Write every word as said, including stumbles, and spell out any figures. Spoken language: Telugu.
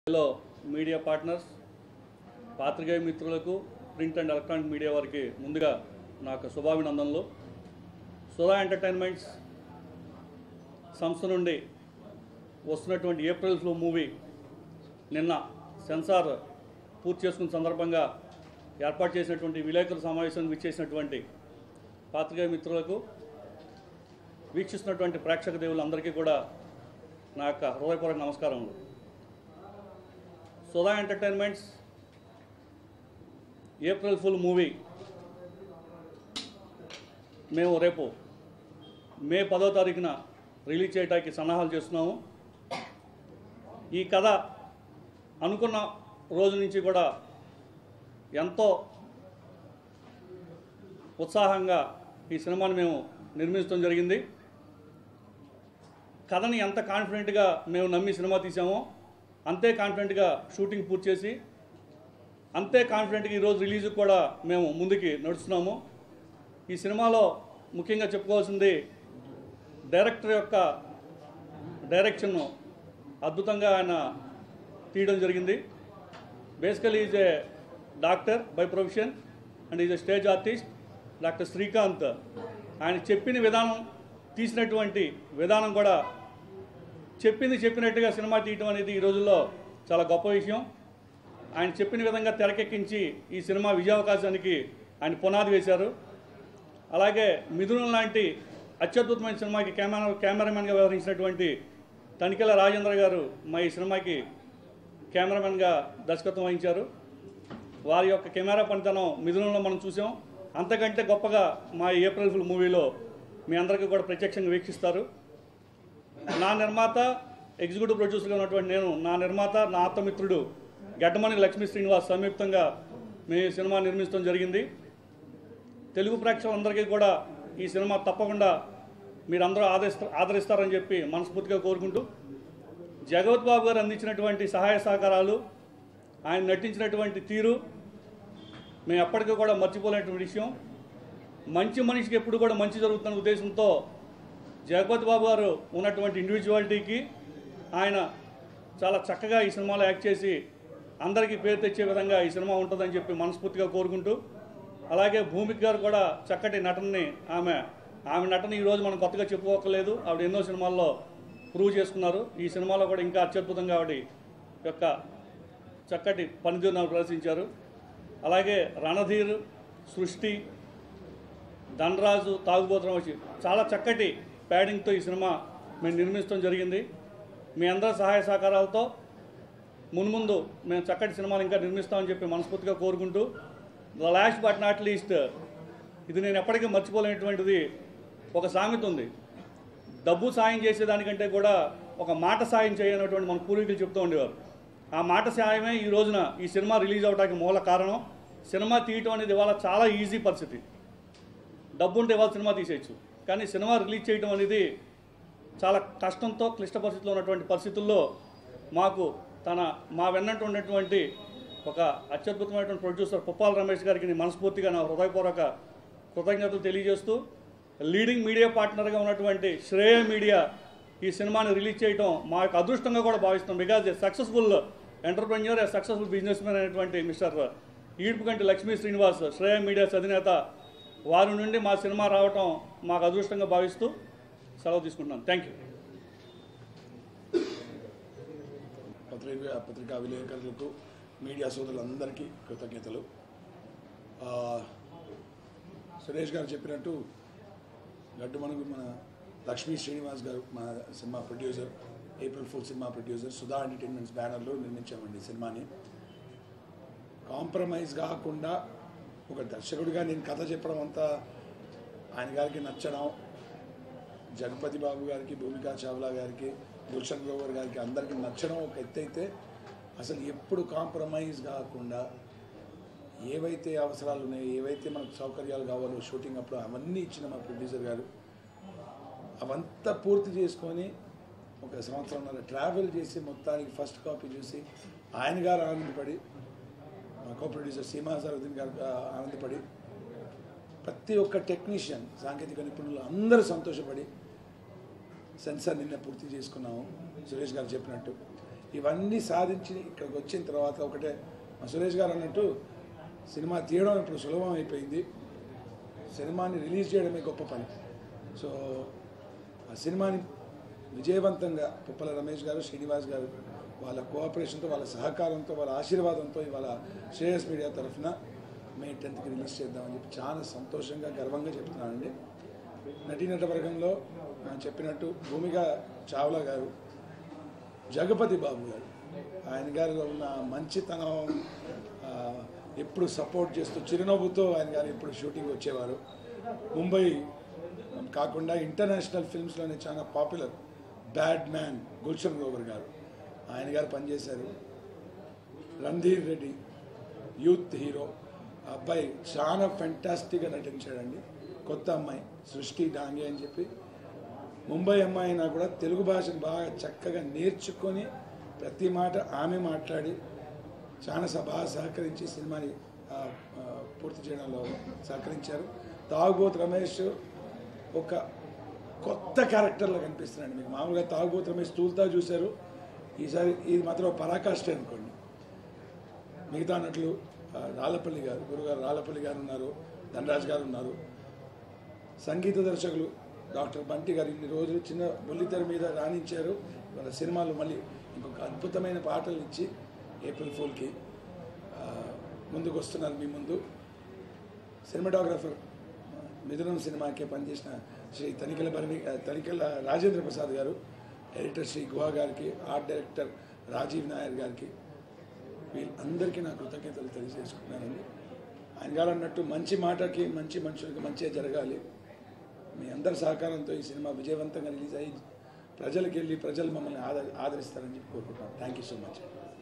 హలో మీడియా పార్ట్నర్స్, పాత్రికేయ మిత్రులకు, ప్రింట్ అండ్ ఎలక్ట్రానిక్ మీడియా వారికి ముందుగా నాకు శుభాభినందనలు. సుధా ఎంటర్టైన్మెంట్స్ సంస్థ నుండి వస్తున్నటువంటి ఏప్రిల్ ఫ్లో మూవీ నిన్న సెన్సార్ పూర్తి చేసుకున్న సందర్భంగా ఏర్పాటు చేసినటువంటి విలేకరుల సమావేశానికి విచ్చేసినటువంటి పాత్రికేయ మిత్రులకు, వీక్షిస్తున్నటువంటి ప్రేక్షక దేవులందరికీ కూడా నా యొక్క హృదయపూర్వక నమస్కారములు. Sudha entertainments April fool movie మేము రేపు మే పదో తారీఖున రిలీజ్ చేయడానికి సన్నాహాలు చేస్తున్నాము. ఈ కథ అనుకున్న రోజు నుంచి కూడా ఎంతో ఉత్సాహంగా ఈ సినిమాని మేము నిర్మించడం జరిగింది. కథని ఎంత కాన్ఫిడెంట్గా మేము నమ్మి సినిమా తీసామో అంతే కాన్ఫిడెంట్గా షూటింగ్ పూర్తి చేసి అంతే కాన్ఫిడెంట్గా ఈరోజు రిలీజ్కి కూడా మేము ముందుకి నడుస్తున్నాము. ఈ సినిమాలో ముఖ్యంగా చెప్పుకోవాల్సింది డైరెక్టర్ యొక్క డైరెక్షన్ను అద్భుతంగా ఆయన తీయడం జరిగింది. Basically is a doctor by profession and is a stage artist doctor Srikanth. ఆయన చెప్పిన విధానం, తీసినటువంటి విధానం కూడా చెప్పింది చెప్పినట్టుగా సినిమా తీయటం అనేది ఈ రోజుల్లో చాలా గొప్ప విషయం. ఆయన చెప్పిన విధంగా తెరకెక్కించి ఈ సినిమా విజయావకాశానికి ఆయన పునాది వేశారు. అలాగే మిథునం లాంటి అత్యద్భుతమైన సినిమాకి కెమెరా కెమెరామెన్గా వ్యవహరించినటువంటి తనికెల రాజేంద్ర గారు మా ఈ సినిమాకి కెమెరామెన్గా దర్శకత్వం వహించారు. వారి యొక్క కెమెరా పనితనం మిథునంలో మనం చూసాం. అంతకంటే గొప్పగా మా ఏప్రిల్ ఫుల్ మూవీలో మీ అందరికీ కూడా ప్రత్యక్షంగా వీక్షిస్తారు. నా నిర్మాత, ఎగ్జిక్యూటివ్ ప్రొడ్యూసర్గా ఉన్నటువంటి నేను, నా నిర్మాత, నా ఆత్మమిత్రుడు గడ్డమణి లక్ష్మీ శ్రీనివాస్ సంయుక్తంగా మేము ఈ సినిమా నిర్మించడం జరిగింది. తెలుగు ప్రేక్షకులందరికీ కూడా ఈ సినిమా తప్పకుండా మీరందరూ ఆదరిస్తా ఆదరిస్తారని చెప్పి మనస్ఫూర్తిగా కోరుకుంటూ, జగపతి బాబు గారు అందించినటువంటి సహాయ సహకారాలు, ఆయన నటించినటువంటి తీరు మేము ఎప్పటికీ కూడా మర్చిపోలేనటువంటి విషయం. మంచి మనిషికి ఎప్పుడు కూడా మంచి జరుగుతున్న ఉద్దేశంతో జగపతి బాబు గారు ఉన్నటువంటి ఇండివిజువాలిటీకి ఆయన చాలా చక్కగా ఈ సినిమాలో యాక్ట్ చేసి అందరికీ పేరు తెచ్చే విధంగా ఈ సినిమా ఉంటుందని చెప్పి మనస్ఫూర్తిగా కోరుకుంటూ, అలాగే భూమిక గారు కూడా చక్కటి నటనని ఆమె ఆమె నటన ఈరోజు మనం కొత్తగా చెప్పుకోకలేదు. ఆవిడ ఎన్నో సినిమాల్లో ప్రూవ్ చేసుకున్నారు. ఈ సినిమాలో కూడా ఇంకా అత్యద్భుతంగా ఆవిడ యొక్క చక్కటి పనితీరును ప్రదర్శించారు. అలాగే రణధీర్, సృష్టి, ధనరాజు, తాగుబోతురం వచ్చి చాలా చక్కటి ప్యాడింగ్తో ఈ సినిమా మేము నిర్మించడం జరిగింది. మీ అందరి సహాయ సహకారాలతో మున్ముందు మేము చక్కటి సినిమాలు ఇంకా నిర్మిస్తామని చెప్పి మనస్ఫూర్తిగా కోరుకుంటూ, the last but not least, ఇది నేను ఎప్పటికీ మర్చిపోలేనటువంటిది ఒక సామెత ఉంది. డబ్బు సాయం చేసేదానికంటే కూడా ఒక మాట సాయం చేయనటువంటి మన పూర్వీకులు చెప్తూ ఉండేవారు. ఆ మాట సాయమే ఈ రోజున ఈ సినిమా రిలీజ్ అవడానికి మూల కారణం. సినిమా తీయటం అనేది ఇవాళ చాలా ఈజీ పరిస్థితి. డబ్బు ఉంటే ఇవాళ సినిమా తీసేయచ్చు, కానీ సినిమా రిలీజ్ చేయడం అనేది చాలా కష్టంతో, క్లిష్ట పరిస్థితుల్లో ఉన్నటువంటి పరిస్థితుల్లో మాకు తన మా వెన్నట్టు ఉన్నటువంటి ఒక అత్యద్భుతమైనటువంటి ప్రొడ్యూసర్ పుప్పాల రమేష్ గారికి మనస్ఫూర్తిగా నా హృదయపూర్వక కృతజ్ఞతలు తెలియజేస్తూ, లీడింగ్ మీడియా పార్ట్నర్గా ఉన్నటువంటి శ్రేయ మీడియా ఈ సినిమాని రిలీజ్ చేయడం మా యొక్క అదృష్టంగా కూడా భావిస్తాం. Because a successful entrepreneur, a successful businessman అయినటువంటి మిస్టర్ ఈడ్పుకంటి లక్ష్మీ శ్రీనివాస్, శ్రేయ మీడియాస్ అధినేత, వారి నుండి మా సినిమా రావటం మాకు అదృష్టంగా భావిస్తూ సెలవు తీసుకుంటున్నాను. Thank you. పత్రికా పత్రికా విలేకరులకు, మీడియా సోదరులందరికీ కృతజ్ఞతలు. సురేష్ గారు చెప్పినట్టు గడ్డు మనకు మన లక్ష్మీ శ్రీనివాస్ గారు మన cinema producer, April fool cinema producer, Sudha entertainments బ్యానర్లో నిర్మించామండి సినిమాని. కాంప్రమైజ్ కాకుండా ఒక దర్శకుడిగా నేను కథ చెప్పడం అంతా ఆయన గారికి నచ్చడం, జగపతి బాబు గారికి, భూమికా చావ్లా గారికి, గుల్షన్ గ్రోవర్ గారికి అందరికీ నచ్చడం ఒక ఎత్తైతే, అసలు ఎప్పుడు కాంప్రమైజ్ కాకుండా ఏవైతే అవసరాలు ఉన్నాయో, ఏవైతే మనకు సౌకర్యాలు కావాలో షూటింగ్ అప్పుడు అవన్నీ ఇచ్చిన మా ప్రొడ్యూసర్ గారు అవంతా పూర్తి చేసుకొని ఒక సంవత్సరంన్నర ట్రావెల్ చేసి మొత్తానికి ఫస్ట్ కాపీ చూసి ఆయన గారు ఆనందపడి, మా కో ప్రొడ్యూసర్ సీమా సరుద్దీన్ గారు ఆనందపడి, ప్రతి ఒక్క టెక్నీషియన్, సాంకేతిక నిపుణులు అందరూ సంతోషపడి సెన్సార్ నిన్న పూర్తి చేసుకున్నాము. సురేష్ గారు చెప్పినట్టు ఇవన్నీ సాధించి ఇక్కడికి వచ్చిన తర్వాత ఒకటే మా సురేష్ గారు అన్నట్టు సినిమా తీయడం ఇప్పుడు సులభం అయిపోయింది, సినిమాని రిలీజ్ చేయడమే గొప్ప పని. సో ఆ సినిమాని విజయవంతంగా పుప్పల రమేష్ గారు, శ్రీనివాస్ గారు వాళ్ళ కోఆపరేషన్తో, వాళ్ళ సహకారంతో, వాళ్ళ ఆశీర్వాదంతో ఇవాళ శ్రేయస్ మీడియా తరఫున మే టెన్త్కి రిలీజ్ చేద్దామని చెప్పి చాలా సంతోషంగా గర్వంగా చెప్తున్నానండి. నటీనట వర్గంలో నేను చెప్పినట్టు భూమిక చావ్లా గారు, జగపతి బాబు గారు, ఆయన గారిలో ఉన్న మంచితనం, ఎప్పుడు సపోర్ట్ చేస్తూ చిరునవ్వుతో ఆయన గారు ఎప్పుడు షూటింగ్ వచ్చేవారు. ముంబై కాకుండా ఇంటర్నేషనల్ ఫిల్మ్స్లోనే చాలా popular bad man Gulshan Grover గారు, ఆయన గారు పనిచేశారు. రణధీర్ రెడ్డి యూత్ హీరో, ఆ అబ్బాయి చాలా ఫెంటాస్టిక్గా నటించాడండి. కొత్త అమ్మాయి సృష్టి డాంగే అని చెప్పి, ముంబై అమ్మాయి అయినా కూడా తెలుగు భాషను బాగా చక్కగా నేర్చుకొని ప్రతి మాట ఆమె మాట్లాడి చాలా బాగా సహకరించి సినిమాని పూర్తి చేయడంలో సహకరించారు. తాగుబోతు రమేష్ ఒక కొత్త క్యారెక్టర్లో కనిపిస్తున్నాడు మీకు. మామూలుగా తాగుబోతు రమేష్ తూల్తా చూశారు, ఈసారి ఇది మాత్రం పరాకాష్టే అనుకోండి. మిగతా నటులు రాళ్ళపల్లి గారు, గురుగారు రాళ్ళపల్లి గారు ఉన్నారు, ధనరాజ్ గారు ఉన్నారు, సంగీత దర్శకులు డాక్టర్ బంటి గారు ఇన్ని రోజులు చిన్న బుల్లితెర మీద రాణించారు. వాళ్ళ సినిమాలు మళ్ళీ ఇంకొక అద్భుతమైన పాటలు ఇచ్చి ఏప్రిల్ ఫోల్కి ముందుకు వస్తున్నారు మీ ముందు. సినిమాటోగ్రఫర్ మిథునం సినిమాకే పనిచేసిన శ్రీ తనికెల భరణి తనికెల రాజేంద్ర ప్రసాద్ గారు, ఎడిటర్ శ్రీ గుహా గారికి, ఆర్ట్ డైరెక్టర్ రాజీవ్ నాయర్ గారికి, వీళ్ళందరికీ నా కృతజ్ఞతలు తెలియజేసుకున్నానండి. ఆయన గారు అన్నట్టు మంచి మాటకి మంచి మనుషులకి మంచిగా జరగాలి. మీ అందరి సహకారంతో ఈ సినిమా విజయవంతంగా రిలీజ్ అయ్యి ప్రజలకు వెళ్ళి ప్రజలు మమ్మల్ని ఆదరి ఆదరిస్తారని చెప్పి కోరుకుంటున్నాను. Thank you so much.